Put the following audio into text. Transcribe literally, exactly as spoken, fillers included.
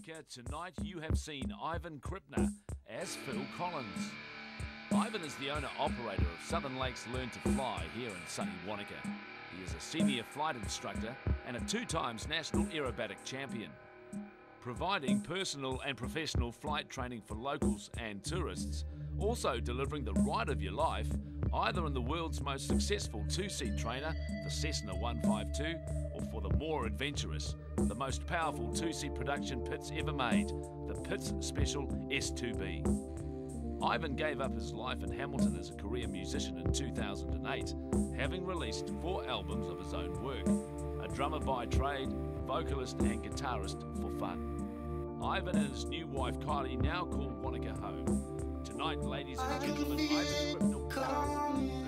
Wanaka, tonight you have seen Ivan Kripner as Phil Collins. Ivan is the owner-operator of Southern Lakes Learn to Fly here in sunny Wanaka. He is a senior flight instructor and a two times national aerobatic champion. Providing personal and professional flight training for locals and tourists, also delivering the ride of your life, either in the world's most successful two-seat trainer, the Cessna one fifty-two, or for the more adventurous, the most powerful two-seat production Pitts ever made, the Pitts Special S two B. Ivan gave up his life in Hamilton as a career musician in two thousand eight, having released four albums of his own work. A drummer by trade, vocalist and guitarist for fun. Ivan and his new wife Kylie now call Wanaka home. Tonight, ladies and gentlemen, Ivan Kripner.